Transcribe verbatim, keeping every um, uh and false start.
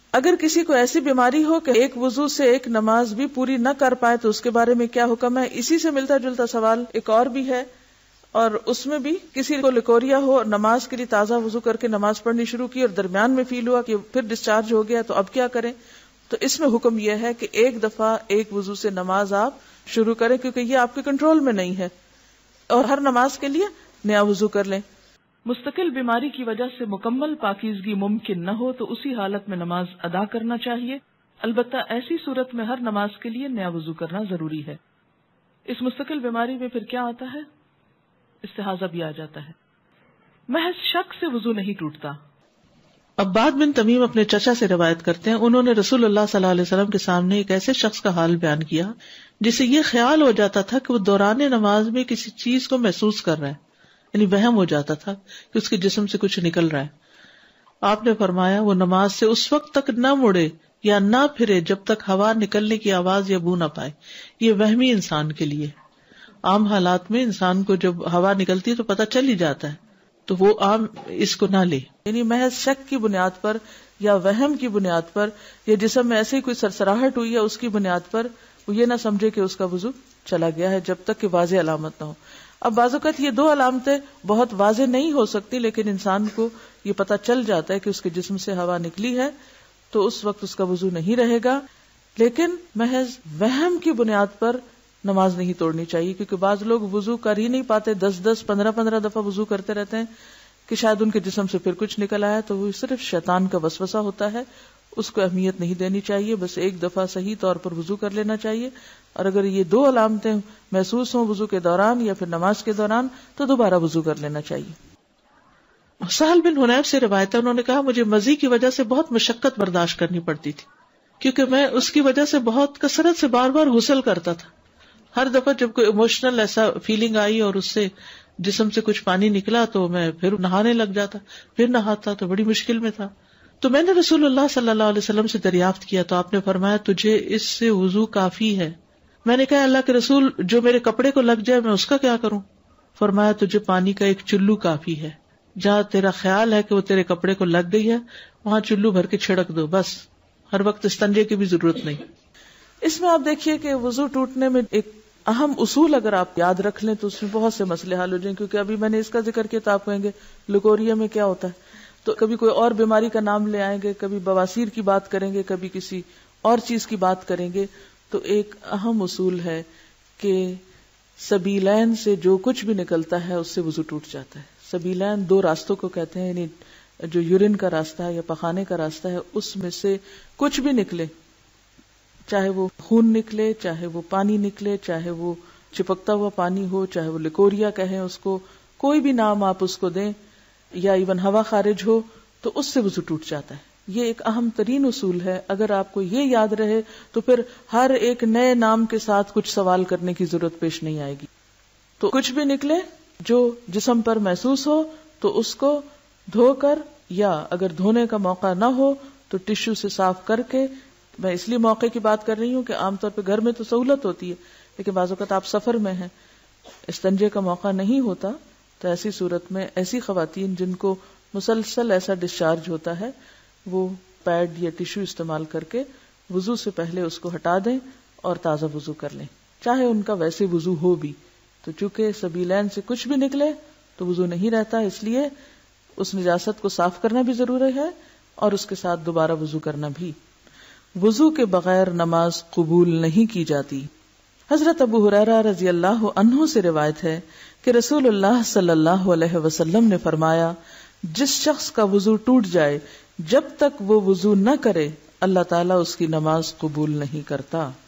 اگر کسی کو ایسی بیماری ہو کہ ایک وضو سے ایک نماز بھی پوری نہ کر پائے تو اس کے بارے میں کیا حکم ہے؟ اسی سے ملتا جلتا سوال ایک اور بھی ہے، اور اس میں بھی کسی کو لیکوریا ہو اور نماز کے لیے تازہ وضو کر کے نماز پڑھنی شروع کی اور درمیان میں فیل ہوا کہ پھر ڈسچارج ہو گیا، تو اب کیا کریں؟ تو اس میں حکم یہ ہے کہ ایک دفعہ ایک وضو سے نماز آپ شروع کریں، کیونکہ یہ آپ کے کنٹرول میں نہیں ہے، اور ہر نماز کے لیے نیا وضو کر لیں۔ مستقل بیماری کی وجہ سے مکمل پاکیزگی ممکن نہ ہو تو اسی حالت میں نماز ادا کرنا چاہیے، البتہ ایسی صورت میں ہر نماز کے لیے نیا وضو کرنا ضروری ہے۔ اس مستقل بیماری میں پھر کیا آتا ہے؟ استحاضہ بھی آ جاتا ہے۔ محض شک سے وضو نہیں ٹوٹتا۔ عباد بن تمیم اپنے چچا سے روایت کرتے ہیں، انہوں نے رسول اللہ صلی اللہ علیہ وسلم کے سامنے ایک ایسے شخص کا حال بیان کیا جسے یہ خیال ہو جاتا تھا کہ وہ دوران نماز میں کسی چیز کو محسوس کر رہا ہے، یعنی وہم ہو جاتا تھا کہ اس کے جسم سے کچھ نکل رہا ہے۔ آپ نے فرمایا وہ نماز سے اس وقت تک نہ مڑے یا نہ پھرے جب تک ہوا نکلنے کی آواز یا بو نہ پائے۔ یہ وہمی انسان کے لیے، عام حالات میں انسان کو جب ہوا نکلتی ہے تو پتہ چل ہی جاتا ہے، تو وہ عام اس کو نہ لے، یعنی محض شک کی بنیاد پر یا وہم کی بنیاد پر یا جسم میں ایسی کوئی سرسراہٹ ہوئی ہے اس کی بنیاد پر وہ یہ نہ سمجھے کہ اس کا وضو چلا گیا ہے جب تک کہ واضح علامت نہ ہو۔ اب بعض اوقات یہ دو علامتیں بہت واضح نہیں ہو سکتی، لیکن انسان کو یہ پتہ چل جاتا ہے کہ اس کے جسم سے ہوا نکلی ہے، تو اس وقت اس کا وضو نہیں رہے گا، لیکن محض وہم کی بنیاد پر نماز نہیں توڑنی چاہیے، کیونکہ بعض لوگ وضو کر ہی نہیں پاتے، دس دس پندرہ پندرہ دفعہ وضو کرتے رہتے ہیں کہ شاید ان کے جسم سے پھر کچھ نکل آیا، تو وہ صرف شیطان کا وسوسہ ہوتا ہے، اس کو اہمیت نہیں دینی چاہیے، بس ایک دفعہ صحیح طور پر وضو کر لینا چاہیے، اور اگر یہ دو علامتیں محسوس ہوں وضو کے دوران یا پھر نماز کے دوران تو دوبارہ وضو کر لینا چاہیے۔ سہل بن حنیف سے روایت ہے، انہوں نے کہا مجھے مزی کی وجہ سے بہت مشقت برداشت کرنی پڑتی تھی، کیونکہ میں اس کی وجہ سے بہت کثرت سے بار بار غسل کرتا تھا۔ ہر دفعہ جب کوئی ایموشنل ایسا فیلنگ آئی اور اس سے جسم سے کچھ پانی نکلا تو میں پھر نہانے لگ جاتا، پھر نہاتا، تو بڑی مشکل میں تھا۔ تو میں نے رسول اللہ صلی اللہ علیہ وسلم سے دریافت کیا تو آپ نے فرمایا تجھے اس سے وضو کافی ہے۔ میں نے کہا اللہ کے رسول جو میرے کپڑے کو لگ جائے میں اس کا کیا کروں؟ فرمایا تجھے پانی کا ایک چلو کافی ہے، جہاں تیرا خیال ہے کہ وہ تیرے کپڑے کو لگ گئی ہے وہاں چلو بھر کے چھڑک دو، بس، ہر وقت استنجے کی بھی ضرورت نہیں۔ اس میں آپ دیکھیے کہ وضو ٹوٹنے میں ایک اہم اصول اگر آپ یاد رکھ لیں تو اس میں بہت سے مسئلے حل ہو جائیں، کیونکہ ابھی میں نے اس کا ذکر کیا تو آپ کہیں گے لیکوریا میں کیا ہوتا ہے، تو کبھی کوئی اور بیماری کا نام لے آئیں گے، کبھی بواسیر کی بات کریں گے، کبھی کسی اور چیز کی بات کریں گے۔ تو ایک اہم اصول ہے کہ سبیلین سے جو کچھ بھی نکلتا ہے اس سے وضو ٹوٹ جاتا ہے۔ سبیلین دو راستوں کو کہتے ہیں، یعنی جو یورین کا راستہ ہے یا پخانے کا راستہ ہے اس میں سے کچھ بھی نکلے، چاہے وہ خون نکلے، چاہے وہ پانی نکلے، چاہے وہ چپکتا ہوا پانی ہو، چاہے وہ لیکوریا کہیں اس کو، کوئی بھی نام آپ اس کو دیں، یا ایون ہوا خارج ہو، تو اس سے وضو ٹوٹ جاتا ہے۔ یہ ایک اہم ترین اصول ہے، اگر آپ کو یہ یاد رہے تو پھر ہر ایک نئے نام کے ساتھ کچھ سوال کرنے کی ضرورت پیش نہیں آئے گی۔ تو کچھ بھی نکلے جو جسم پر محسوس ہو تو اس کو دھو کر، یا اگر دھونے کا موقع نہ ہو تو ٹشو سے صاف کر کے، میں اس لیے موقع کی بات کر رہی ہوں کہ عام طور پہ گھر میں تو سہولت ہوتی ہے، لیکن بعض اوقات آپ سفر میں ہیں، استنجے کا موقع نہیں ہوتا، تو ایسی صورت میں ایسی خواتین جن کو مسلسل ایسا ڈسچارج ہوتا ہے وہ پیڈ یا ٹشو استعمال کر کے وضو سے پہلے اس کو ہٹا دیں اور تازہ وضو کر لیں، چاہے ان کا ویسے وضو ہو بھی۔ تو چونکہ سبیلین سے کچھ بھی نکلے تو وضو نہیں رہتا، اس لیے اس نجاست کو صاف کرنا بھی ضروری ہے اور اس کے ساتھ دوبارہ وضو کرنا بھی۔ وضو کے بغیر نماز قبول نہیں کی جاتی۔ حضرت ابو ہریرہ رضی اللہ عنہ سے روایت ہے کہ رسول اللہ صلی اللہ علیہ وسلم نے فرمایا جس شخص کا وضو ٹوٹ جائے جب تک وہ وضو نہ کرے اللہ تعالیٰ اس کی نماز قبول نہیں کرتا۔